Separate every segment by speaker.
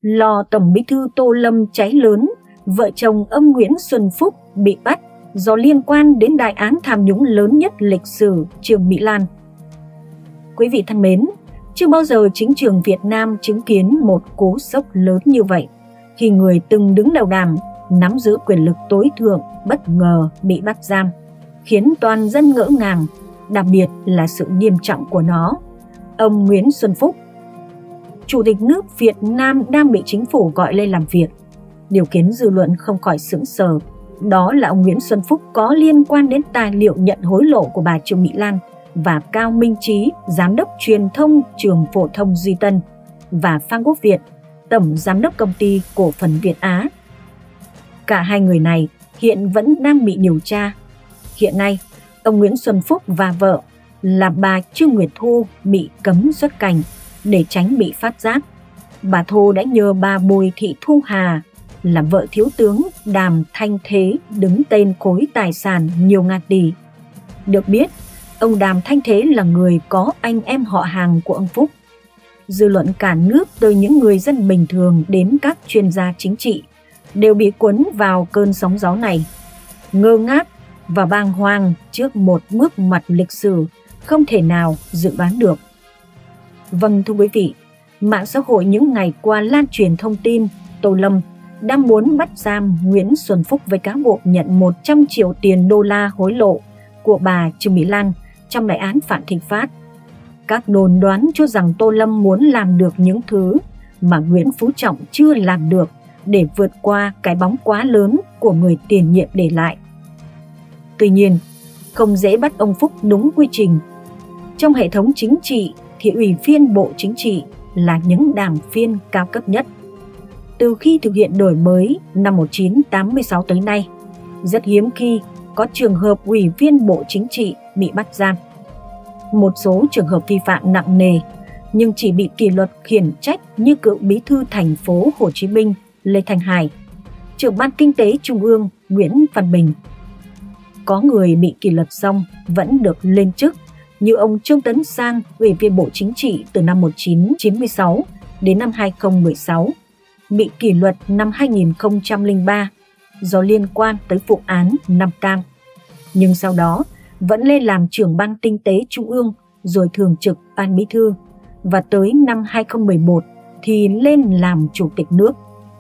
Speaker 1: Lò Tổng Bí thư Tô Lâm cháy lớn, vợ chồng ông Nguyễn Xuân Phúc bị bắt do liên quan đến đại án tham nhũng lớn nhất lịch sử Trương Mỹ Lan. Quý vị thân mến, chưa bao giờ chính trường Việt Nam chứng kiến một cú sốc lớn như vậy khi người từng đứng đầu đàm, nắm giữ quyền lực tối thượng bất ngờ bị bắt giam, khiến toàn dân ngỡ ngàng, đặc biệt là sự nghiêm trọng của nó. Ông Nguyễn Xuân Phúc, Chủ tịch nước Việt Nam đang bị chính phủ gọi lên làm việc. Điều khiến dư luận không khỏi sững sờ, đó là ông Nguyễn Xuân Phúc có liên quan đến tài liệu nhận hối lộ của bà Trương Mỹ Lan và Cao Minh Trí, Giám đốc truyền thông Trường Phổ thông Duy Tân, và Phan Quốc Việt, Tổng Giám đốc Công ty Cổ phần Việt Á. Cả hai người này hiện vẫn đang bị điều tra. Hiện nay, ông Nguyễn Xuân Phúc và vợ là bà Trương Nguyệt Thu bị cấm xuất cảnh để tránh bị phát giác. Bà Thu đã nhờ bà Bùi Thị Thu Hà là vợ thiếu tướng Đàm Thanh Thế đứng tên khối tài sản nhiều ngàn tỷ. Được biết, ông Đàm Thanh Thế là người có anh em họ hàng của ông Phúc. Dư luận cả nước từ những người dân bình thường đến các chuyên gia chính trị đều bị cuốn vào cơn sóng gió này, ngơ ngác và bàng hoàng trước một bước ngoặt lịch sử không thể nào dự đoán được. Vâng, thưa quý vị, mạng xã hội những ngày qua lan truyền thông tin Tô Lâm đang muốn bắt giam Nguyễn Xuân Phúc với cáo buộc nhận 100 triệu tiền đô la hối lộ của bà Trương Mỹ Lan trong đại án Vạn Thịnh Phát. Các đồn đoán cho rằng Tô Lâm muốn làm được những thứ mà Nguyễn Phú Trọng chưa làm được để vượt qua cái bóng quá lớn của người tiền nhiệm để lại. Tuy nhiên, không dễ bắt ông Phúc đúng quy trình. Trong hệ thống chính trị thì ủy viên Bộ Chính trị là những đảng viên cao cấp nhất. Từ khi thực hiện đổi mới năm 1986 tới nay, rất hiếm khi có trường hợp ủy viên Bộ Chính trị bị bắt giam. Một số trường hợp vi phạm nặng nề nhưng chỉ bị kỷ luật khiển trách như cựu bí thư thành phố Hồ Chí Minh Lê Thanh Hải, trưởng ban kinh tế Trung ương Nguyễn Văn Bình. Có người bị kỷ luật xong vẫn được lên chức như ông Trương Tấn Sang, ủy viên Bộ Chính trị từ năm 1996 đến năm 2016, bị kỷ luật năm 2003 do liên quan tới vụ án Nam Cam, nhưng sau đó vẫn lên làm trưởng ban kinh tế Trung ương rồi thường trực ban bí thư, và tới năm 2011 thì lên làm chủ tịch nước.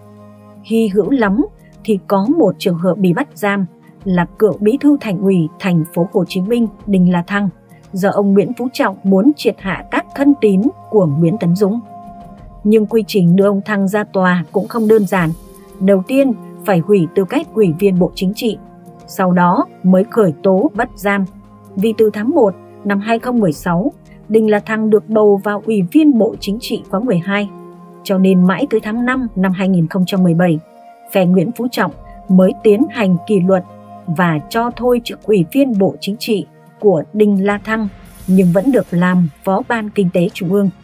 Speaker 1: Hy hữu lắm thì có một trường hợp bị bắt giam là cựu bí thư thành ủy thành phố Hồ Chí Minh Đinh La Thăng, do ông Nguyễn Phú Trọng muốn triệt hạ các thân tín của Nguyễn Tấn Dũng. Nhưng quy trình đưa ông Thăng ra tòa cũng không đơn giản. Đầu tiên phải hủy tư cách ủy viên Bộ Chính trị, sau đó mới khởi tố bắt giam. Vì từ tháng 1 năm 2016, Đinh La Thăng được bầu vào ủy viên Bộ Chính trị khóa 12, cho nên mãi tới tháng 5 năm 2017, phe Nguyễn Phú Trọng mới tiến hành kỷ luật và cho thôi chức ủy viên Bộ Chính trị của Đinh La Thăng, nhưng vẫn được làm Phó Ban Kinh tế Trung ương.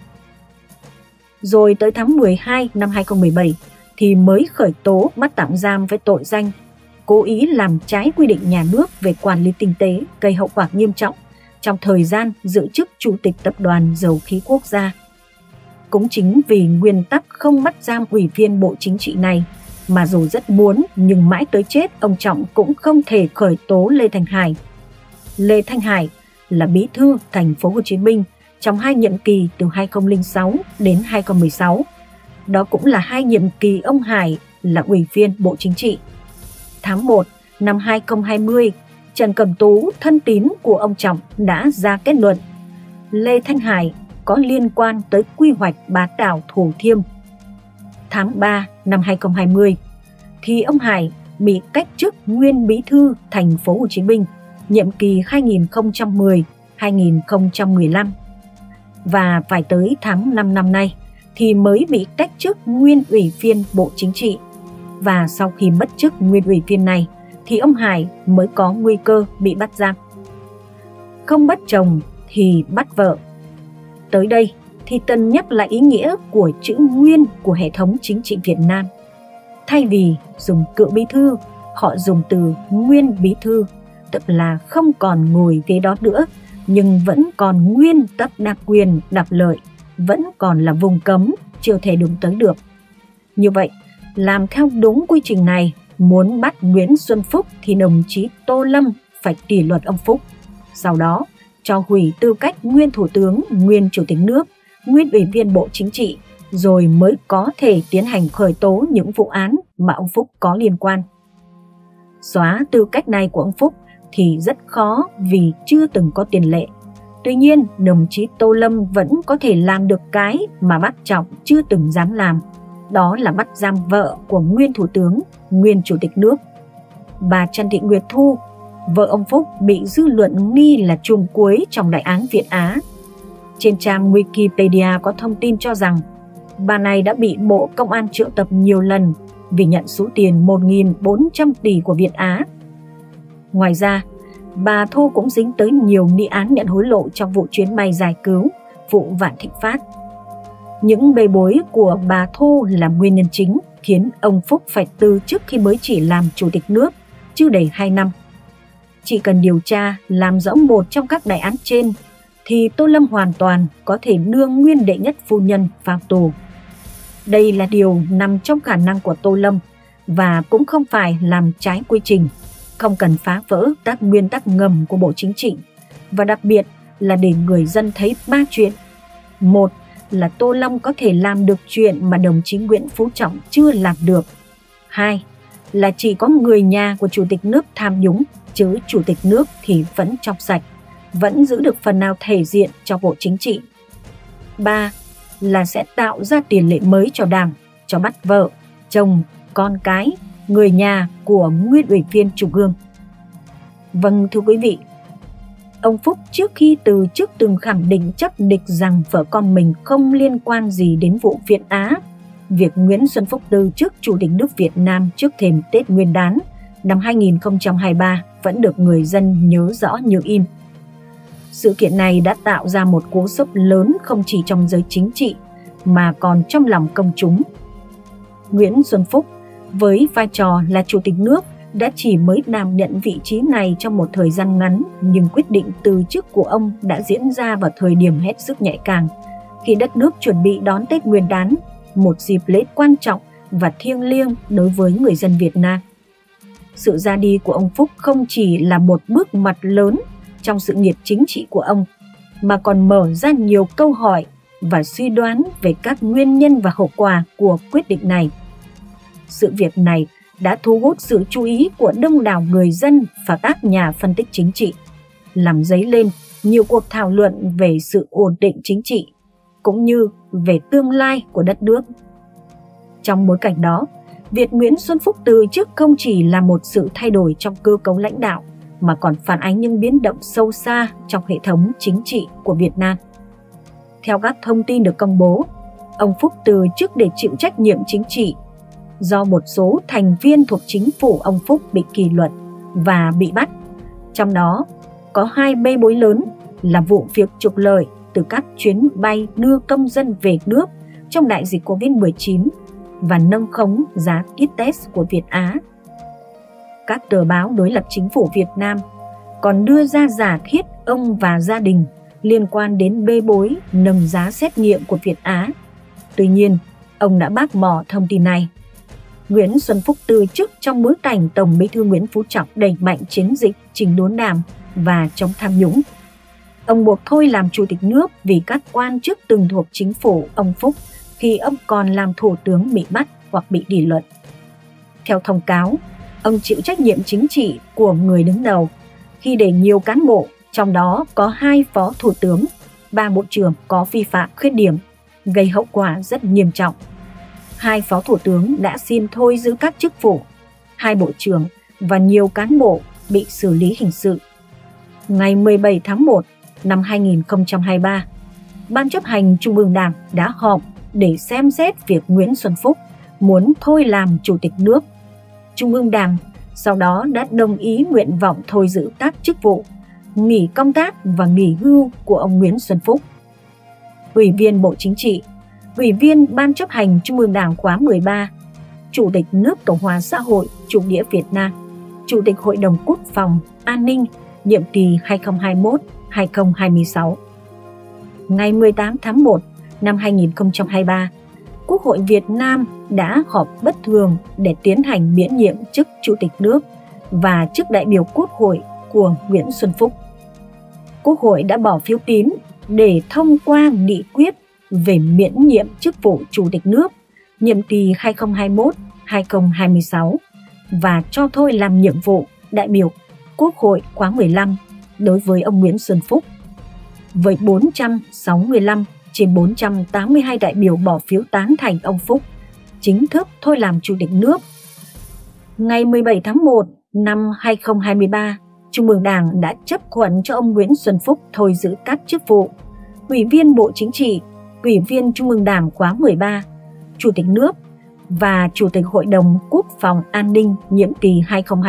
Speaker 1: Rồi tới tháng 12 năm 2017 thì mới khởi tố bắt tạm giam với tội danh cố ý làm trái quy định nhà nước về quản lý kinh tế gây hậu quả nghiêm trọng trong thời gian giữ chức Chủ tịch Tập đoàn Dầu khí Quốc gia. Cũng chính vì nguyên tắc không bắt giam ủy viên Bộ Chính trị này mà dù rất muốn nhưng mãi tới chết ông Trọng cũng không thể khởi tố Lê Thanh Hải. Lê Thanh Hải là bí thư thành phố Hồ Chí Minh trong hai nhiệm kỳ từ 2006 đến 2016. Đó cũng là hai nhiệm kỳ ông Hải là ủy viên Bộ Chính trị. Tháng 1 năm 2020, Trần Cẩm Tú, thân tín của ông Trọng, đã ra kết luận Lê Thanh Hải có liên quan tới quy hoạch bán đảo Thủ Thiêm. Tháng 3 năm 2020 thì ông Hải bị cách chức nguyên bí thư thành phố Hồ Chí Minh nhiệm kỳ 2010-2015, và phải tới tháng 5 năm nay thì mới bị cách chức nguyên ủy viên Bộ Chính trị. Và sau khi mất chức nguyên ủy viên này thì ông Hải mới có nguy cơ bị bắt giam. Không bắt chồng thì bắt vợ. Tới đây thì cần nhắc lại ý nghĩa của chữ nguyên của hệ thống chính trị Việt Nam. Thay vì dùng cựu bí thư, họ dùng từ nguyên bí thư, tức là không còn ngồi ghế đó nữa nhưng vẫn còn nguyên tất đặc quyền đặc lợi, vẫn còn là vùng cấm chưa thể đụng tới được. Như vậy, làm theo đúng quy trình này, muốn bắt Nguyễn Xuân Phúc thì đồng chí Tô Lâm phải kỷ luật ông Phúc. Sau đó, cho hủy tư cách nguyên Thủ tướng, nguyên Chủ tịch nước, nguyên Ủy viên Bộ Chính trị, rồi mới có thể tiến hành khởi tố những vụ án mà ông Phúc có liên quan. Xóa tư cách này của ông Phúc thì rất khó vì chưa từng có tiền lệ. Tuy nhiên, đồng chí Tô Lâm vẫn có thể làm được cái mà bác Trọng chưa từng dám làm. Đó là bắt giam vợ của nguyên Thủ tướng, nguyên Chủ tịch nước. Bà Trần Thị Nguyệt Thu, vợ ông Phúc, bị dư luận nghi là trùm cuối trong đại án Việt Á. Trên trang Wikipedia có thông tin cho rằng bà này đã bị Bộ Công an triệu tập nhiều lần vì nhận số tiền 1.400 tỷ của Việt Á. Ngoài ra, bà Thu cũng dính tới nhiều nghi án nhận hối lộ trong vụ chuyến bay giải cứu, vụ Vạn Thịnh Phát. Những bê bối của bà Thu là nguyên nhân chính khiến ông Phúc phải từ chức khi mới chỉ làm Chủ tịch nước, chưa đầy 2 năm. Chỉ cần điều tra, làm rõ một trong các đại án trên, thì Tô Lâm hoàn toàn có thể đưa nguyên đệ nhất phu nhân vào tù. Đây là điều nằm trong khả năng của Tô Lâm và cũng không phải làm trái quy trình, không cần phá vỡ các nguyên tắc ngầm của Bộ Chính trị, và đặc biệt là để người dân thấy 3 chuyện. Một là Tô Lâm có thể làm được chuyện mà đồng chí Nguyễn Phú Trọng chưa làm được. 2 là chỉ có người nhà của Chủ tịch nước tham nhũng, chứ Chủ tịch nước thì vẫn trong sạch, vẫn giữ được phần nào thể diện cho Bộ Chính trị. 3 là sẽ tạo ra tiền lệ mới cho Đảng, cho bắt vợ, chồng, con cái, người nhà của nguyên Ủy viên Trung ương. Vâng, thưa quý vị, ông Phúc trước khi từ chức từng khẳng định chắc địch rằng vợ con mình không liên quan gì đến vụ Việt Á. Việc Nguyễn Xuân Phúc từ chức Chủ tịch nước Việt Nam trước thềm Tết Nguyên đán năm 2023 vẫn được người dân nhớ rõ như in. Sự kiện này đã tạo ra một cú sốc lớn không chỉ trong giới chính trị mà còn trong lòng công chúng. Nguyễn Xuân Phúc với vai trò là Chủ tịch nước đã chỉ mới đảm nhận vị trí này trong một thời gian ngắn, nhưng quyết định từ chức của ông đã diễn ra vào thời điểm hết sức nhạy cảm, khi đất nước chuẩn bị đón Tết Nguyên đán, một dịp lễ quan trọng và thiêng liêng đối với người dân Việt Nam. Sự ra đi của ông Phúc không chỉ là một bước ngoặt lớn trong sự nghiệp chính trị của ông, mà còn mở ra nhiều câu hỏi và suy đoán về các nguyên nhân và hậu quả của quyết định này. Sự việc này đã thu hút sự chú ý của đông đảo người dân và các nhà phân tích chính trị, làm dấy lên nhiều cuộc thảo luận về sự ổn định chính trị, cũng như về tương lai của đất nước. Trong bối cảnh đó, việc Nguyễn Xuân Phúc từ chức không chỉ là một sự thay đổi trong cơ cấu lãnh đạo, mà còn phản ánh những biến động sâu xa trong hệ thống chính trị của Việt Nam. Theo các thông tin được công bố, ông Phúc từ chức để chịu trách nhiệm chính trị do một số thành viên thuộc chính phủ ông Phúc bị kỷ luật và bị bắt. Trong đó có 2 bê bối lớn là vụ việc trục lợi từ các chuyến bay đưa công dân về nước trong đại dịch Covid-19 và nâng khống giá kit test của Việt Á. Các tờ báo đối lập chính phủ Việt Nam còn đưa ra giả thiết ông và gia đình liên quan đến bê bối nâng giá xét nghiệm của Việt Á. Tuy nhiên, ông đã bác bỏ thông tin này. Nguyễn Xuân Phúc từ chức trong bối cảnh Tổng Bí thư Nguyễn Phú Trọng đẩy mạnh chiến dịch chỉnh đốn Đảng và chống tham nhũng. Ông buộc thôi làm Chủ tịch nước vì các quan chức từng thuộc chính phủ ông Phúc khi ông còn làm Thủ tướng bị bắt hoặc bị kỷ luật. Theo thông cáo, ông chịu trách nhiệm chính trị của người đứng đầu khi để nhiều cán bộ, trong đó có 2 phó thủ tướng, 3 bộ trưởng có vi phạm khuyết điểm, gây hậu quả rất nghiêm trọng. 2 phó thủ tướng đã xin thôi giữ các chức vụ, 2 bộ trưởng và nhiều cán bộ bị xử lý hình sự. Ngày 17 tháng 1 năm 2023, Ban chấp hành Trung ương Đảng đã họp để xem xét việc Nguyễn Xuân Phúc muốn thôi làm Chủ tịch nước. Trung ương Đảng sau đó đã đồng ý nguyện vọng thôi giữ các chức vụ, nghỉ công tác và nghỉ hưu của ông Nguyễn Xuân Phúc. Ủy viên Bộ Chính trị, Ủy viên Ban chấp hành Trung ương Đảng khóa 13, Chủ tịch nước Cộng hòa xã hội chủ nghĩa Việt Nam, Chủ tịch Hội đồng Quốc phòng, An ninh, nhiệm kỳ 2021-2026. Ngày 18 tháng 1 năm 2023, Quốc hội Việt Nam đã họp bất thường để tiến hành miễn nhiệm chức Chủ tịch nước và chức đại biểu Quốc hội của Nguyễn Xuân Phúc. Quốc hội đã bỏ phiếu tín để thông qua nghị quyết về miễn nhiệm chức vụ Chủ tịch nước nhiệm kỳ 2021-2026 và cho thôi làm nhiệm vụ đại biểu Quốc hội khóa 15 đối với ông Nguyễn Xuân Phúc. Với 465 trên 482 đại biểu bỏ phiếu tán thành ông Phúc chính thức thôi làm Chủ tịch nước. Ngày 17 tháng 1 năm 2023, Trung ương Đảng đã chấp thuận cho ông Nguyễn Xuân Phúc thôi giữ các chức vụ Ủy viên Bộ Chính trị, Ủy viên Trung ương Đảng khóa 13, Chủ tịch nước và Chủ tịch Hội đồng Quốc phòng An ninh nhiệm kỳ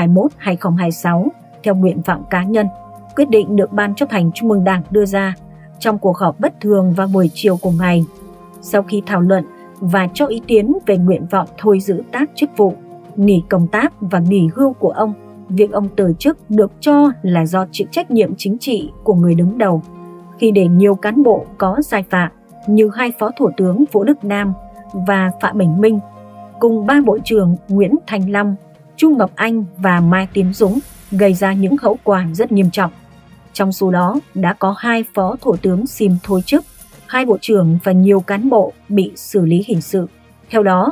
Speaker 1: 2021-2026 theo nguyện vọng cá nhân. Quyết định được Ban chấp hành Trung ương Đảng đưa ra trong cuộc họp bất thường vào buổi chiều cùng ngày. Sau khi thảo luận và cho ý kiến về nguyện vọng thôi giữ các chức vụ, nghỉ công tác và nghỉ hưu của ông, việc ông từ chức được cho là do chịu trách nhiệm chính trị của người đứng đầu khi để nhiều cán bộ có sai phạm như hai Phó Thủ tướng Vũ Đức Đam và Phạm Bình Minh, cùng ba Bộ trưởng Nguyễn Thành Long, Chu Ngọc Anh và Mai Tiến Dũng gây ra những hậu quả rất nghiêm trọng. Trong số đó đã có hai Phó Thủ tướng xin thôi chức, hai Bộ trưởng và nhiều cán bộ bị xử lý hình sự. Theo đó,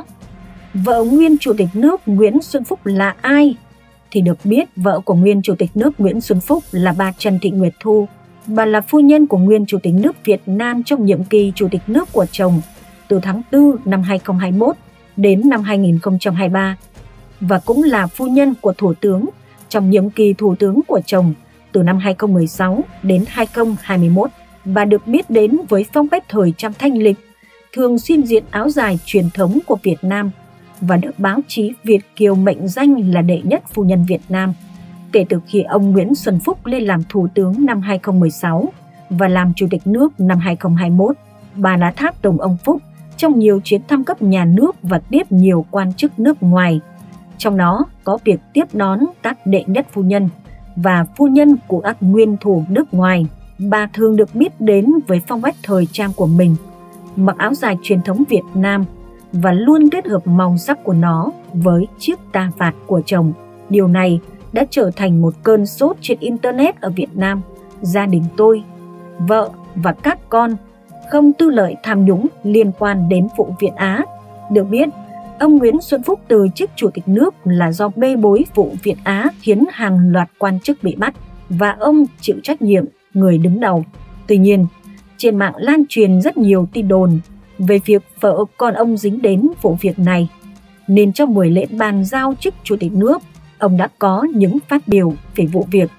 Speaker 1: vợ nguyên Chủ tịch nước Nguyễn Xuân Phúc là ai? Thì được biết vợ của nguyên Chủ tịch nước Nguyễn Xuân Phúc là bà Trần Thị Nguyệt Thu. Bà là phu nhân của nguyên Chủ tịch nước Việt Nam trong nhiệm kỳ Chủ tịch nước của chồng từ tháng 4 năm 2021 đến năm 2023 và cũng là phu nhân của Thủ tướng trong nhiệm kỳ Thủ tướng của chồng từ năm 2016 đến 2021. Bà được biết đến với phong cách thời trang thanh lịch, thường xuyên diện áo dài truyền thống của Việt Nam và được báo chí Việt Kiều mệnh danh là đệ nhất phu nhân Việt Nam. Kể từ khi ông Nguyễn Xuân Phúc lên làm Thủ tướng năm 2016 và làm Chủ tịch nước năm 2021, bà đã tháp tùng ông Phúc trong nhiều chuyến thăm cấp nhà nước và tiếp nhiều quan chức nước ngoài. Trong đó có việc tiếp đón các đệ nhất phu nhân và phu nhân của các nguyên thủ nước ngoài. Bà thường được biết đến với phong cách thời trang của mình, mặc áo dài truyền thống Việt Nam và luôn kết hợp màu sắc của nó với chiếc cà vạt của chồng. Điều này đã trở thành một cơn sốt trên Internet ở Việt Nam. Gia đình tôi, vợ và các con không tư lợi tham nhũng liên quan đến vụ Việt Á. Được biết, ông Nguyễn Xuân Phúc từ chức Chủ tịch nước là do bê bối vụ Việt Á khiến hàng loạt quan chức bị bắt và ông chịu trách nhiệm người đứng đầu. Tuy nhiên, trên mạng lan truyền rất nhiều tin đồn về việc vợ con ông dính đến vụ việc này, nên trong buổi lễ bàn giao chức Chủ tịch nước, ông đã có những phát biểu về vụ việc.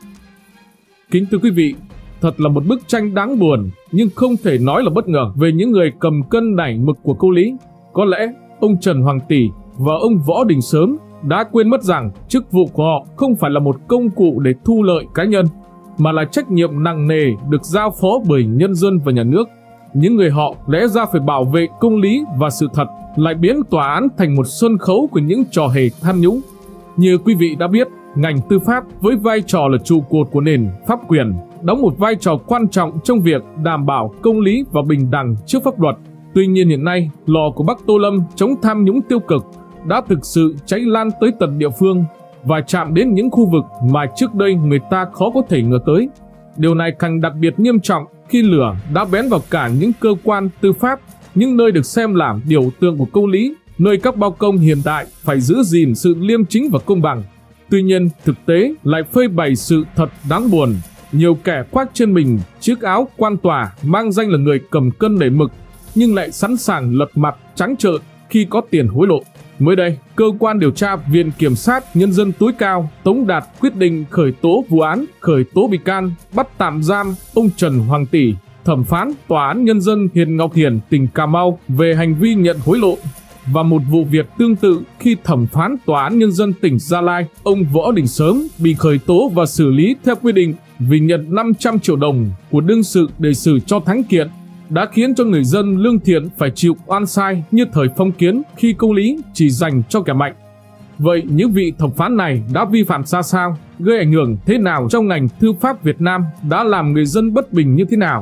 Speaker 2: Kính thưa quý vị, thật là một bức tranh đáng buồn nhưng không thể nói là bất ngờ về những người cầm cân nảy mực của câu lý. Có lẽ ông Trần Hoàng Tỷ và ông Võ Đình Sớm đã quên mất rằng chức vụ của họ không phải là một công cụ để thu lợi cá nhân, mà là trách nhiệm nặng nề được giao phó bởi nhân dân và nhà nước. Những người họ lẽ ra phải bảo vệ công lý và sự thật lại biến tòa án thành một sân khấu của những trò hề tham nhũng. Như quý vị đã biết, ngành tư pháp với vai trò là trụ cột của nền pháp quyền đóng một vai trò quan trọng trong việc đảm bảo công lý và bình đẳng trước pháp luật. Tuy nhiên hiện nay, lò của bác Tô Lâm chống tham nhũng tiêu cực đã thực sự cháy lan tới tận địa phương và chạm đến những khu vực mà trước đây người ta khó có thể ngờ tới. Điều này càng đặc biệt nghiêm trọng khi lửa đã bén vào cả những cơ quan tư pháp, những nơi được xem là biểu tượng của công lý, nơi các bao công hiện đại phải giữ gìn sự liêm chính và công bằng. Tuy nhiên, thực tế lại phơi bày sự thật đáng buồn. Nhiều kẻ khoác trên mình chiếc áo quan tòa mang danh là người cầm cân nảy mực, nhưng lại sẵn sàng lật mặt trắng trợn khi có tiền hối lộ. Mới đây, cơ quan điều tra Viện Kiểm sát Nhân dân tối cao tống đạt quyết định khởi tố vụ án, khởi tố bị can, bắt tạm giam ông Trần Hoàng Tỷ, thẩm phán Tòa án Nhân dân huyện Ngọc Hiển, tỉnh Cà Mau về hành vi nhận hối lộ. Và một vụ việc tương tự khi thẩm phán Tòa án Nhân dân tỉnh Gia Lai, ông Võ Đình Sớm bị khởi tố và xử lý theo quy định vì nhận 500 triệu đồng của đương sự để xử cho thắng kiện, đã khiến cho người dân lương thiện phải chịu oan sai như thời phong kiến khi công lý chỉ dành cho kẻ mạnh. Vậy những vị thẩm phán này đã vi phạm ra sao, gây ảnh hưởng thế nào trong ngành tư pháp Việt Nam, đã làm người dân bất bình như thế nào?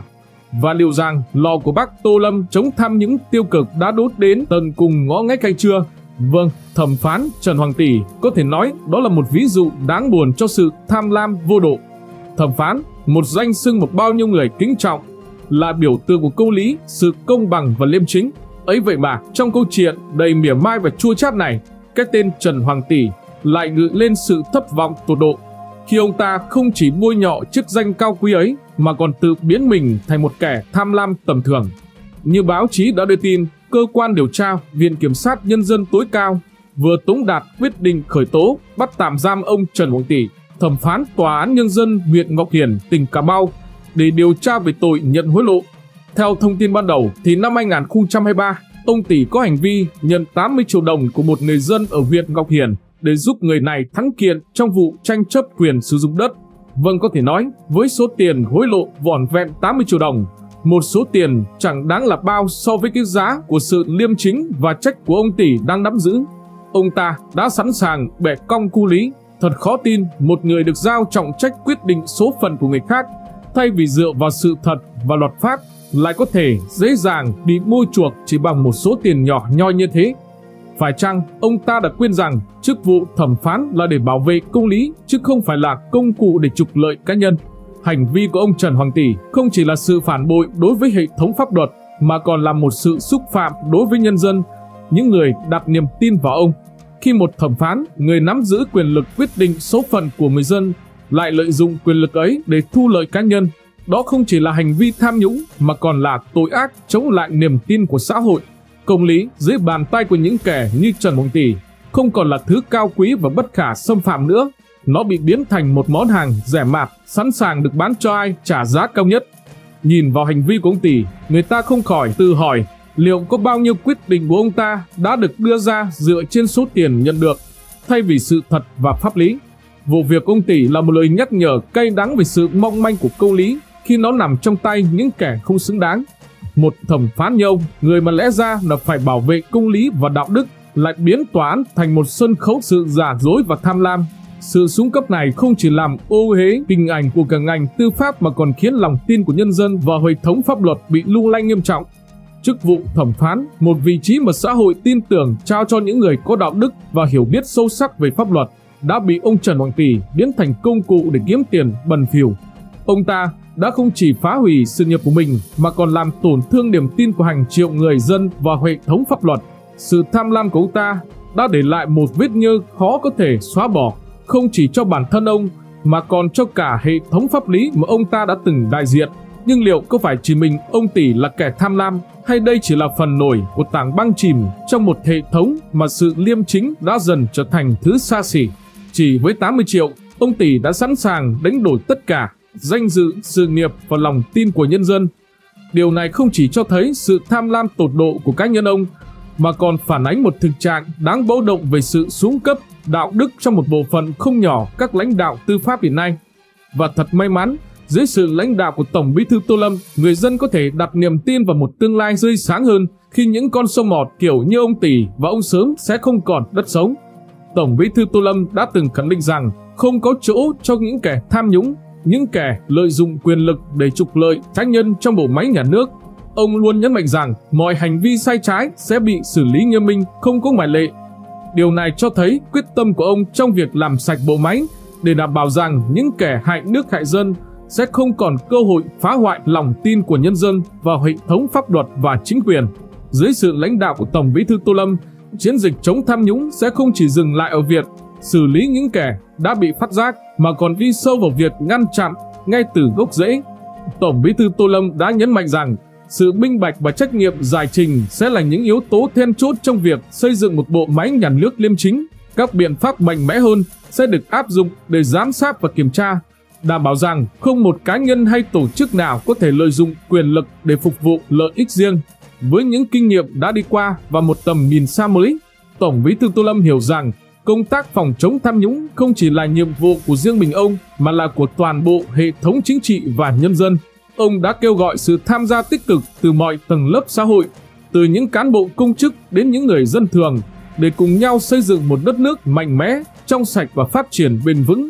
Speaker 2: Và liệu rằng lò của bác Tô Lâm chống tham nhũng tiêu cực đã đốt đến tận cùng ngõ ngách hay chưa? Vâng, thẩm phán Trần Hoàng Tỷ có thể nói đó là một ví dụ đáng buồn cho sự tham lam vô độ. Thẩm phán, một danh xưng mà bao nhiêu người kính trọng, là biểu tượng của công lý, sự công bằng và liêm chính. Ấy vậy mà, trong câu chuyện đầy mỉa mai và chua chát này, cái tên Trần Hoàng Tỷ lại gợi lên sự thất vọng tột độ, khi ông ta không chỉ bôi nhọ chức danh cao quý ấy mà còn tự biến mình thành một kẻ tham lam tầm thường. Như báo chí đã đưa tin, cơ quan điều tra Viện Kiểm sát Nhân dân tối cao vừa tống đạt quyết định khởi tố bắt tạm giam ông Trần Hoàng Tỷ, thẩm phán Tòa án Nhân dân huyện Ngọc Hiển, tỉnh Cà Mau, để điều tra về tội nhận hối lộ. Theo thông tin ban đầu, thì năm 2023, ông Tỷ có hành vi nhận 80 triệu đồng của một người dân ở huyện Ngọc Hiển để giúp người này thắng kiện trong vụ tranh chấp quyền sử dụng đất. Vâng, có thể nói, với số tiền hối lộ vỏn vẹn 80 triệu đồng, một số tiền chẳng đáng là bao so với cái giá của sự liêm chính và trách của ông Tỷ đang nắm giữ. Ông ta đã sẵn sàng bẻ cong cu lý. Thật khó tin một người được giao trọng trách quyết định số phận của người khác, thay vì dựa vào sự thật và luật pháp, lại có thể dễ dàng bị mua chuộc chỉ bằng một số tiền nhỏ nhoi như thế. Phải chăng ông ta đã quên rằng chức vụ thẩm phán là để bảo vệ công lý chứ không phải là công cụ để trục lợi cá nhân? Hành vi của ông Trần Hoàng Tỷ không chỉ là sự phản bội đối với hệ thống pháp luật mà còn là một sự xúc phạm đối với nhân dân, những người đặt niềm tin vào ông. Khi một thẩm phán, người nắm giữ quyền lực quyết định số phận của người dân, lại lợi dụng quyền lực ấy để thu lợi cá nhân, đó không chỉ là hành vi tham nhũng mà còn là tội ác chống lại niềm tin của xã hội. Công lý dưới bàn tay của những kẻ như Trần Hoàng Tỷ không còn là thứ cao quý và bất khả xâm phạm nữa. Nó bị biến thành một món hàng rẻ mạt, sẵn sàng được bán cho ai trả giá cao nhất. Nhìn vào hành vi của ông Tỷ, người ta không khỏi tự hỏi liệu có bao nhiêu quyết định của ông ta đã được đưa ra dựa trên số tiền nhận được, thay vì sự thật và pháp lý. Vụ việc ông Tỷ là một lời nhắc nhở cay đắng về sự mong manh của công lý khi nó nằm trong tay những kẻ không xứng đáng. Một thẩm phán như ông, người mà lẽ ra là phải bảo vệ công lý và đạo đức, lại biến tòa án thành một sân khấu sự giả dối và tham lam. Sự xuống cấp này không chỉ làm ô uế hình ảnh của cả ngành tư pháp mà còn khiến lòng tin của nhân dân vào hệ thống pháp luật bị lung lay nghiêm trọng. Chức vụ thẩm phán, một vị trí mà xã hội tin tưởng trao cho những người có đạo đức và hiểu biết sâu sắc về pháp luật, đã bị ông Trần Hoàng Tỷ biến thành công cụ để kiếm tiền bần phỉu. Ông ta đã không chỉ phá hủy sự nghiệp của mình mà còn làm tổn thương niềm tin của hàng triệu người dân vào hệ thống pháp luật. Sự tham lam của ông ta đã để lại một vết nhơ khó có thể xóa bỏ, không chỉ cho bản thân ông mà còn cho cả hệ thống pháp lý mà ông ta đã từng đại diện. Nhưng liệu có phải chỉ mình ông Tỷ là kẻ tham lam, hay đây chỉ là phần nổi của tảng băng chìm trong một hệ thống mà sự liêm chính đã dần trở thành thứ xa xỉ? Chỉ với 80 triệu, ông Tỷ đã sẵn sàng đánh đổi tất cả, danh dự, sự nghiệp và lòng tin của nhân dân. Điều này không chỉ cho thấy sự tham lam tột độ của cá nhân ông, mà còn phản ánh một thực trạng đáng báo động về sự xuống cấp đạo đức trong một bộ phận không nhỏ các lãnh đạo tư pháp hiện nay. Và thật may mắn, dưới sự lãnh đạo của Tổng Bí thư Tô Lâm, người dân có thể đặt niềm tin vào một tương lai tươi sáng hơn khi những con sâu mọt kiểu như ông Tỷ và ông Sớm sẽ không còn đất sống. Tổng Bí thư Tô Lâm đã từng khẳng định rằng không có chỗ cho những kẻ tham nhũng, những kẻ lợi dụng quyền lực để trục lợi cá nhân trong bộ máy nhà nước. Ông luôn nhấn mạnh rằng mọi hành vi sai trái sẽ bị xử lý nghiêm minh, không có ngoại lệ. Điều này cho thấy quyết tâm của ông trong việc làm sạch bộ máy để đảm bảo rằng những kẻ hại nước hại dân sẽ không còn cơ hội phá hoại lòng tin của nhân dân vào hệ thống pháp luật và chính quyền. Dưới sự lãnh đạo của Tổng Bí thư Tô Lâm, chiến dịch chống tham nhũng sẽ không chỉ dừng lại ở việc xử lý những kẻ đã bị phát giác mà còn đi sâu vào việc ngăn chặn ngay từ gốc rễ. Tổng Bí thư Tô Lâm đã nhấn mạnh rằng sự minh bạch và trách nhiệm giải trình sẽ là những yếu tố then chốt trong việc xây dựng một bộ máy nhà nước liêm chính. Các biện pháp mạnh mẽ hơn sẽ được áp dụng để giám sát và kiểm tra, đảm bảo rằng không một cá nhân hay tổ chức nào có thể lợi dụng quyền lực để phục vụ lợi ích riêng. Với những kinh nghiệm đã đi qua và một tầm nhìn xa mới, Tổng Bí thư Tô Lâm hiểu rằng công tác phòng chống tham nhũng không chỉ là nhiệm vụ của riêng mình ông mà là của toàn bộ hệ thống chính trị và nhân dân. Ông đã kêu gọi sự tham gia tích cực từ mọi tầng lớp xã hội, từ những cán bộ công chức đến những người dân thường, để cùng nhau xây dựng một đất nước mạnh mẽ, trong sạch và phát triển bền vững.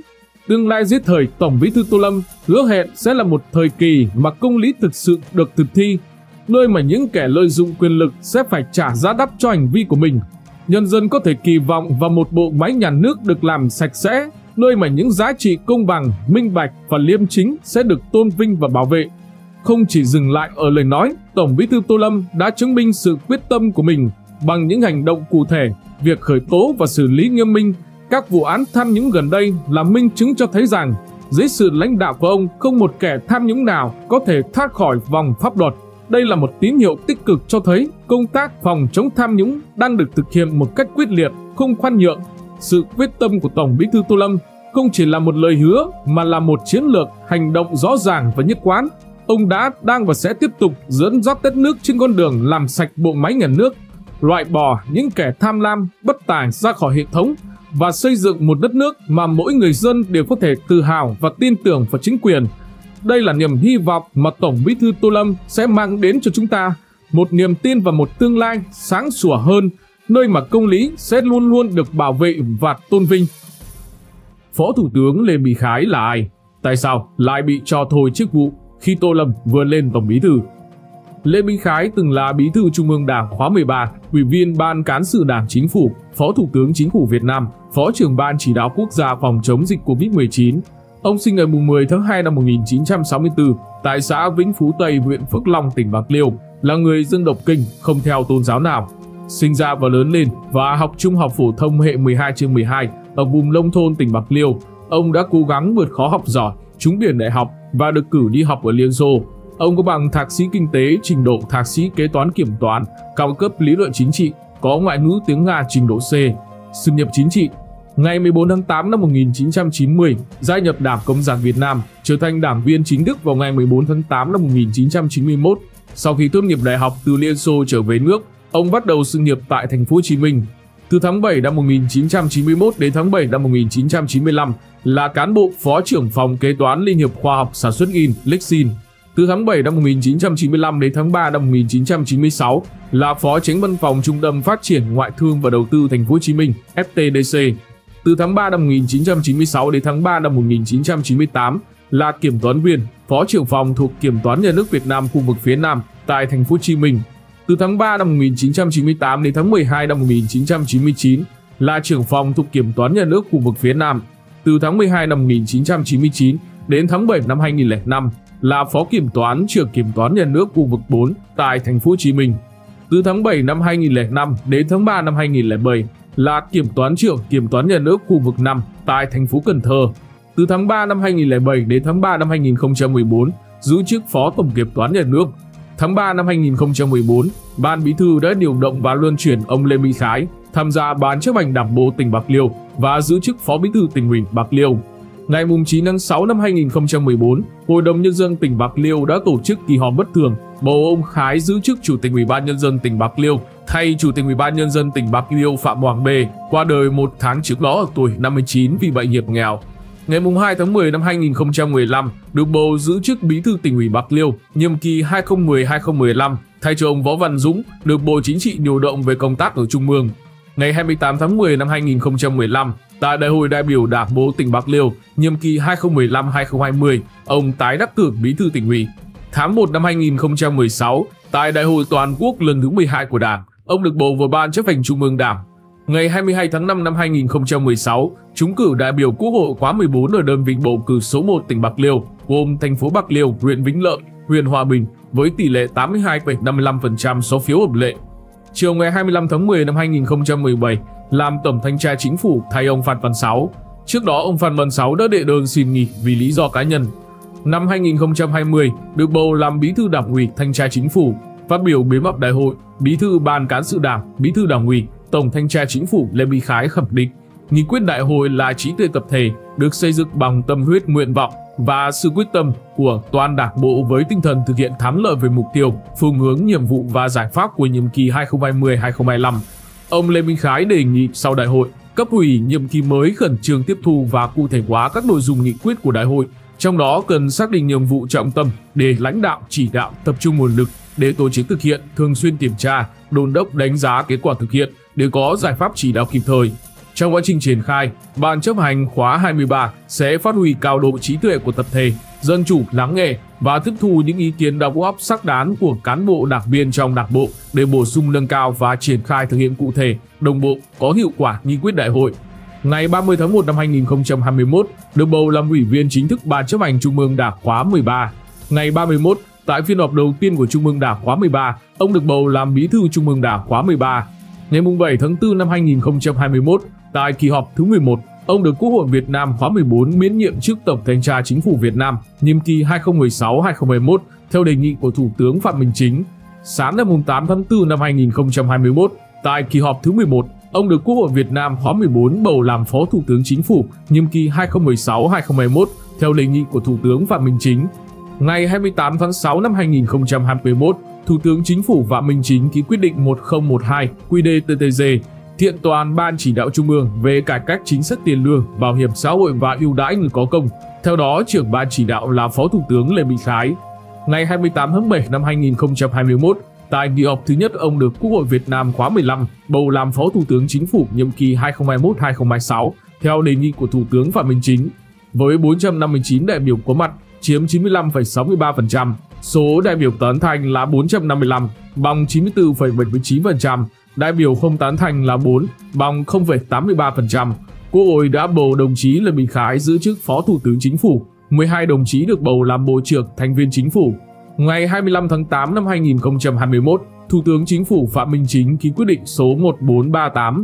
Speaker 2: Tương lai dưới thời Tổng Bí thư Tô Lâm hứa hẹn sẽ là một thời kỳ mà công lý thực sự được thực thi, nơi mà những kẻ lợi dụng quyền lực sẽ phải trả giá đắt cho hành vi của mình. Nhân dân có thể kỳ vọng vào một bộ máy nhà nước được làm sạch sẽ, nơi mà những giá trị công bằng, minh bạch và liêm chính sẽ được tôn vinh và bảo vệ. Không chỉ dừng lại ở lời nói, Tổng Bí thư Tô Lâm đã chứng minh sự quyết tâm của mình bằng những hành động cụ thể. Việc khởi tố và xử lý nghiêm minh các vụ án tham nhũng gần đây là minh chứng cho thấy rằng dưới sự lãnh đạo của ông, không một kẻ tham nhũng nào có thể thoát khỏi vòng pháp luật. Đây là một tín hiệu tích cực cho thấy công tác phòng chống tham nhũng đang được thực hiện một cách quyết liệt, không khoan nhượng. Sự quyết tâm của Tổng Bí thư Tô Lâm không chỉ là một lời hứa mà là một chiến lược hành động rõ ràng và nhất quán. Ông đã, đang và sẽ tiếp tục dẫn dắt đất nước trên con đường làm sạch bộ máy nhà nước, loại bỏ những kẻ tham lam, bất tài ra khỏi hệ thống và xây dựng một đất nước mà mỗi người dân đều có thể tự hào và tin tưởng vào chính quyền. Đây là niềm hy vọng mà Tổng Bí thư Tô Lâm sẽ mang đến cho chúng ta, một niềm tin vào một tương lai sáng sủa hơn, nơi mà công lý sẽ luôn luôn được bảo vệ và tôn vinh. Phó Thủ tướng Lê Minh Khái là ai? Tại sao lại bị cho thôi chức vụ khi Tô Lâm vừa lên Tổng Bí thư? Lê Minh Khái từng là Bí thư Trung ương Đảng khóa 13, Ủy viên Ban Cán sự Đảng Chính phủ, Phó Thủ tướng Chính phủ Việt Nam, Phó trưởng Ban Chỉ đạo Quốc gia phòng chống dịch Covid-19. Ông sinh ngày 10 tháng 2 năm 1964 tại xã Vĩnh Phú Tây, huyện Phước Long, tỉnh Bạc Liêu, là người dân độc kinh, không theo tôn giáo nào. Sinh ra và lớn lên và học trung học phổ thông hệ 12/12 ở vùng nông thôn tỉnh Bạc Liêu, ông đã cố gắng vượt khó học giỏi, trúng tuyển đại học và được cử đi học ở Liên Xô. Ông có bằng thạc sĩ kinh tế, trình độ thạc sĩ kế toán kiểm toán, cao cấp lý luận chính trị, có ngoại ngữ tiếng Nga trình độ C. Sự nghiệp chính trị: ngày 14 tháng 8 năm 1990, gia nhập Đảng Cộng sản Việt Nam, trở thành đảng viên chính thức vào ngày 14 tháng 8 năm 1991. Sau khi tốt nghiệp đại học từ Liên Xô trở về nước, ông bắt đầu sự nghiệp tại thành phố Hồ Chí Minh. Từ tháng 7 năm 1991 đến tháng 7 năm 1995 là cán bộ phó trưởng phòng kế toán Liên hiệp khoa học sản xuất in Lexin. Từ tháng 7 năm 1995 đến tháng 3 năm 1996 là phó chánh văn phòng Trung tâm Phát triển Ngoại thương và Đầu tư thành phố Hồ Chí Minh (FTDC). Từ tháng 3 năm 1996 đến tháng 3 năm 1998 là kiểm toán viên, phó trưởng phòng thuộc Kiểm toán Nhà nước Việt Nam khu vực phía Nam tại thành phố Hồ Chí Minh. Từ tháng 3 năm 1998 đến tháng 12 năm 1999 là trưởng phòng thuộc Kiểm toán Nhà nước khu vực phía Nam. Từ tháng 12 năm 1999 đến tháng 7 năm 2005 là phó kiểm toán trưởng Kiểm toán Nhà nước khu vực 4 tại thành phố Hồ Chí Minh. Từ tháng 7 năm 2005 đến tháng 3 năm 2007 là kiểm toán trưởng Kiểm toán Nhà nước khu vực 5 tại thành phố Cần Thơ. Từ tháng 3 năm 2007 đến tháng 3 năm 2014 giữ chức phó tổng kiểm toán nhà nước. Tháng 3 năm 2014, Ban Bí thư đã điều động và luân chuyển ông Lê Minh Khái tham gia Ban chấp hành Đảng bộ tỉnh Bạc Liêu và giữ chức Phó Bí thư Tỉnh ủy Bạc Liêu. Ngày 9 tháng 6 năm 2014, Hội đồng Nhân dân tỉnh Bạc Liêu đã tổ chức kỳ họp bất thường bầu ông Khái giữ chức Chủ tịch Ủy ban Nhân dân tỉnh Bạc Liêu thay Chủ tịch Ủy ban Nhân dân tỉnh Bạc Liêu Phạm Hoàng B, qua đời một tháng trước đó ở tuổi 59 vì bệnh hiểm nghèo. Ngày 2 tháng 10 năm 2015, được bầu giữ chức Bí thư Tỉnh ủy Bạc Liêu, nhiệm kỳ 2010-2015, thay cho ông Võ Văn Dũng, được Bộ Chính trị điều động về công tác ở Trung ương. Ngày 28 tháng 10 năm 2015, tại Đại hội đại biểu Đảng bộ tỉnh Bạc Liêu, nhiệm kỳ 2015-2020, ông tái đắc cử Bí thư Tỉnh ủy. Tháng 1 năm 2016, tại Đại hội Toàn quốc lần thứ 12 của Đảng, ông được bầu vào Ban chấp hành Trung ương Đảng. Ngày 22 tháng 5 năm 2016, trúng cử đại biểu Quốc hội khóa 14 ở đơn vị bầu cử số 1 tỉnh Bạc Liêu, gồm thành phố Bạc Liêu, huyện Vĩnh Lợi, huyện Hòa Bình với tỷ lệ 82,55% số phiếu hợp lệ. Chiều ngày 25 tháng 10 năm 2017, làm Tổng thanh tra Chính phủ thay ông Phan Văn Sáu. Trước đó, ông Phan Văn Sáu đã đệ đơn xin nghỉ vì lý do cá nhân. Năm 2020, được bầu làm Bí thư Đảng ủy Thanh tra Chính phủ. Phát biểu bế mạc đại hội, Bí thư Ban Cán sự Đảng, Bí thư Đảng ủy, Tổng thanh tra Chính phủ Lê Minh Khái khẳng định, nghị quyết đại hội là trí tuệ tập thể, được xây dựng bằng tâm huyết nguyện vọng và sự quyết tâm của toàn Đảng bộ với tinh thần thực hiện thắng lợi về mục tiêu, phương hướng, nhiệm vụ và giải pháp của nhiệm kỳ 2020-2025. Ông Lê Minh Khái đề nghị sau đại hội, cấp ủy nhiệm kỳ mới khẩn trương tiếp thu và cụ thể hóa các nội dung nghị quyết của đại hội, trong đó cần xác định nhiệm vụ trọng tâm để lãnh đạo chỉ đạo tập trung nguồn lực để tổ chức thực hiện, thường xuyên kiểm tra, đôn đốc đánh giá kết quả thực hiện để có giải pháp chỉ đạo kịp thời. Trong quá trình triển khai, Ban chấp hành khóa 23 sẽ phát huy cao độ trí tuệ của tập thể, dân chủ, lắng nghe và tiếp thu những ý kiến đóng góp xác đáng của cán bộ đảng viên trong Đảng bộ để bổ sung, nâng cao và triển khai thực hiện cụ thể, đồng bộ, có hiệu quả nghị quyết đại hội. Ngày 30 tháng 1 năm 2021, được bầu làm ủy viên chính thức Ban chấp hành Trung ương Đảng khóa 13. Ngày 31, tại phiên họp đầu tiên của Trung ương Đảng khóa 13, ông được bầu làm Bí thư Trung ương Đảng khóa 13. Ngày 7 tháng 4 năm 2021, tại kỳ họp thứ 11, ông được Quốc hội Việt Nam khóa 14 miễn nhiệm chức Tổng Thanh tra Chính phủ Việt Nam nhiệm kỳ 2016-2021 theo đề nghị của Thủ tướng Phạm Minh Chính. Sáng ngày 8 tháng 4 năm 2021, tại kỳ họp thứ 11, ông được Quốc hội Việt Nam khóa 14 bầu làm Phó Thủ tướng Chính phủ nhiệm kỳ 2016-2021 theo đề nghị của Thủ tướng Phạm Minh Chính. Ngày 28 tháng 6 năm 2021, Thủ tướng Chính phủ Phạm Minh Chính ký quyết định 1012 QĐ-TTG kiện toàn Ban Chỉ đạo Trung ương về cải cách chính sách tiền lương, bảo hiểm xã hội và ưu đãi người có công. Theo đó, trưởng Ban Chỉ đạo là Phó Thủ tướng Lê Minh Khái. Ngày 28 tháng 7 năm 2021, tại kỳ họp thứ nhất, ông được Quốc hội Việt Nam khóa 15 bầu làm Phó Thủ tướng Chính phủ nhiệm kỳ 2021-2026 theo đề nghị của Thủ tướng Phạm Minh Chính. Với 459 đại biểu có mặt, chiếm 95,63%, số đại biểu tán thành là 455, bằng 94,79%, đại biểu không tán thành là 4, bằng 0,83%. Quốc hội đã bầu đồng chí Lê Minh Khái giữ chức Phó Thủ tướng Chính phủ, 12 đồng chí được bầu làm Bộ trưởng, thành viên Chính phủ. Ngày 25 tháng 8 năm 2021, Thủ tướng Chính phủ Phạm Minh Chính ký quyết định số 1438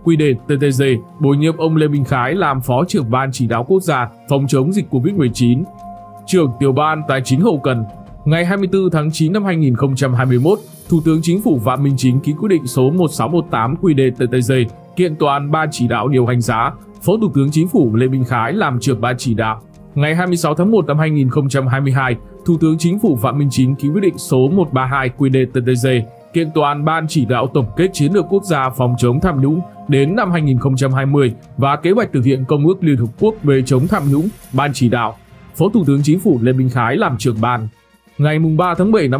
Speaker 2: QĐ-TTG bổ nhiệm ông Lê Minh Khái làm Phó trưởng Ban Chỉ đạo Quốc gia phòng chống dịch Covid-19, trưởng Tiểu ban Tài chính hậu cần. Ngày 24 tháng 9 năm 2021, Thủ tướng Chính phủ Phạm Minh Chính ký quyết định số 1618 QĐ-TTG kiện toàn Ban Chỉ đạo điều hành giá, Phó Thủ tướng Chính phủ Lê Minh Khái làm trưởng Ban Chỉ đạo. Ngày 26 tháng 1 năm 2022, Thủ tướng Chính phủ Phạm Minh Chính ký quyết định số 132 QĐ-TTG kiện toàn Ban Chỉ đạo tổng kết chiến lược quốc gia phòng chống tham nhũng đến năm 2020 và kế hoạch thực hiện Công ước Liên Hợp Quốc về chống tham nhũng, Ban Chỉ đạo. Phó Thủ tướng Chính phủ Lê Minh Khái làm trưởng ban. Ngày 3 tháng 7 năm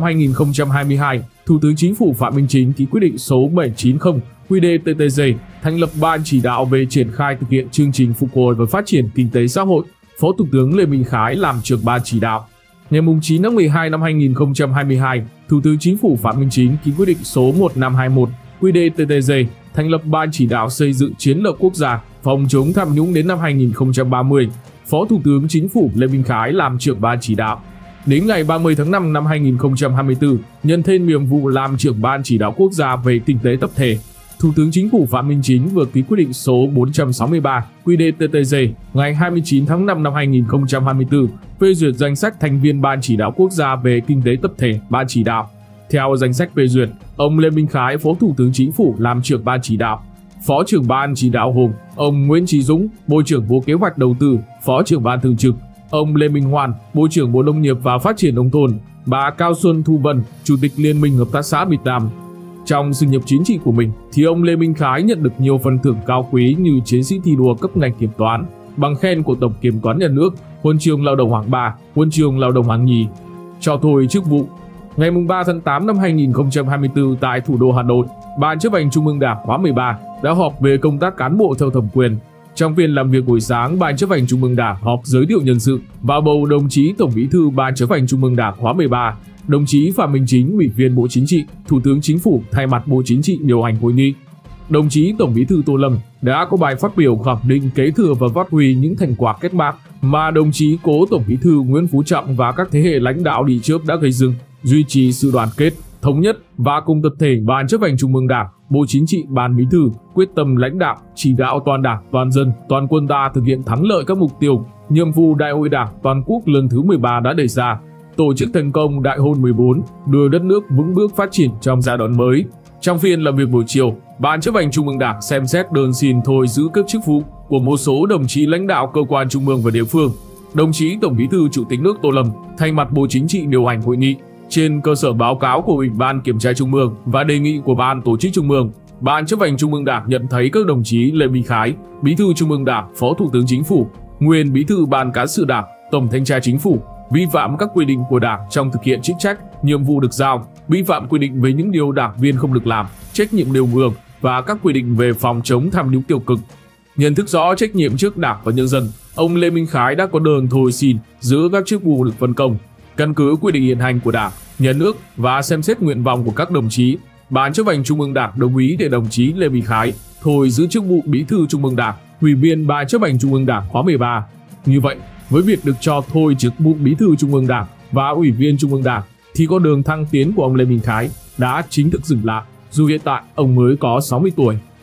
Speaker 2: 2022, Thủ tướng Chính phủ Phạm Minh Chính ký quyết định số 790 QĐ-TTG thành lập Ban Chỉ đạo về triển khai thực hiện chương trình phục hồi và phát triển kinh tế xã hội. Phó Thủ tướng Lê Minh Khái làm trưởng Ban Chỉ đạo. Ngày 9 tháng 12 năm 2022, Thủ tướng Chính phủ Phạm Minh Chính ký quyết định số 1521 QĐ-TTG thành lập Ban Chỉ đạo xây dựng chiến lược quốc gia phòng chống tham nhũng đến năm 2030. Phó Thủ tướng Chính phủ Lê Minh Khái làm trưởng Ban Chỉ đạo. Đến ngày 30 tháng 5 năm 2024, nhận thêm nhiệm vụ làm trưởng Ban Chỉ đạo Quốc gia về kinh tế tập thể, Thủ tướng Chính phủ Phạm Minh Chính vừa ký quyết định số 463 QĐ-TTG ngày 29 tháng 5 năm 2024 phê duyệt danh sách thành viên Ban Chỉ đạo Quốc gia về kinh tế tập thể, Ban Chỉ đạo. Theo danh sách phê duyệt, ông Lê Minh Khái, Phó Thủ tướng Chính phủ làm trưởng Ban Chỉ đạo. Phó trưởng Ban Chỉ đạo gồm ông Nguyễn Chí Dũng, Bộ trưởng Bộ Kế hoạch Đầu tư, Phó trưởng Ban thường trực, ông Lê Minh Hoan, Bộ trưởng Bộ Nông nghiệp và Phát triển nông thôn, bà Cao Xuân Thu Vân, Chủ tịch Liên minh Hợp tác xã Việt Nam. Trong sự nghiệp chính trị của mình thì ông Lê Minh Khái nhận được nhiều phần thưởng cao quý như chiến sĩ thi đua cấp ngành kiểm toán, bằng khen của Tổng Kiểm toán Nhà nước, huân chương Lao động hạng 3, huân chương Lao động hạng nhì. Cho thôi chức vụ. Ngày 3 tháng 8 năm 2024 tại thủ đô Hà Nội, Ban chấp hành Trung ương Đảng khóa 13 đã họp về công tác cán bộ theo thẩm quyền. Trong phiên làm việc buổi sáng, Ban chấp hành Trung ương Đảng họp giới thiệu nhân sự và bầu đồng chí Tổng Bí thư Ban chấp hành Trung ương Đảng khóa 13, đồng chí Phạm Minh Chính, Ủy viên Bộ Chính trị, Thủ tướng Chính phủ thay mặt Bộ Chính trị điều hành hội nghị. Đồng chí Tổng Bí thư Tô Lâm đã có bài phát biểu khẳng định kế thừa và phát huy những thành quả cách mạng mà đồng chí Cố Tổng Bí thư Nguyễn Phú Trọng và các thế hệ lãnh đạo đi trước đã gây dựng, duy trì sự đoàn kết, thống nhất và cùng tập thể Ban chấp hành Trung ương Đảng, Bộ Chính trị, Ban Bí thư quyết tâm lãnh đạo, chỉ đạo toàn Đảng, toàn dân, toàn quân ta thực hiện thắng lợi các mục tiêu, nhiệm vụ Đại hội Đảng toàn quốc lần thứ 13 đã đề ra, tổ chức thành công Đại hội 14, đưa đất nước vững bước phát triển trong giai đoạn mới. Trong phiên làm việc buổi chiều, Ban chấp hành Trung ương Đảng xem xét đơn xin thôi giữ các chức vụ của một số đồng chí lãnh đạo cơ quan trung ương và địa phương. Đồng chí Tổng Bí thư Chủ tịch nước Tô Lâm thay mặt Bộ Chính trị điều hành hội nghị. Trên cơ sở báo cáo của Ủy ban Kiểm tra Trung ương và đề nghị của Ban Tổ chức Trung ương, Ban chấp hành Trung ương Đảng nhận thấy các đồng chí Lê Minh Khái, Bí thư Trung ương Đảng, Phó Thủ tướng Chính phủ, nguyên Bí thư Ban Cán sự Đảng, Tổng Thanh tra Chính phủ, vi phạm các quy định của Đảng trong thực hiện chức trách, nhiệm vụ được giao, vi phạm quy định về những điều đảng viên không được làm, trách nhiệm nêu gương và các quy định về phòng chống tham nhũng tiêu cực. Nhận thức rõ trách nhiệm trước Đảng và nhân dân, ông Lê Minh Khái đã có đơn thôi xin giữ các chức vụ được phân công. Căn cứ quy định hiện hành của Đảng, Nhà nước và xem xét nguyện vọng của các đồng chí, Ban Chấp hành Trung ương Đảng đồng ý để đồng chí Lê Minh Khái thôi giữ chức vụ Bí thư Trung ương Đảng, Ủy viên Ban Chấp hành Trung ương Đảng khóa 13. Như vậy, với việc được cho thôi chức vụ Bí thư Trung ương Đảng và Ủy viên Trung ương Đảng, thì con đường thăng tiến của ông Lê Minh Khái đã chính thức dừng lại, dù hiện tại ông mới có 60 tuổi.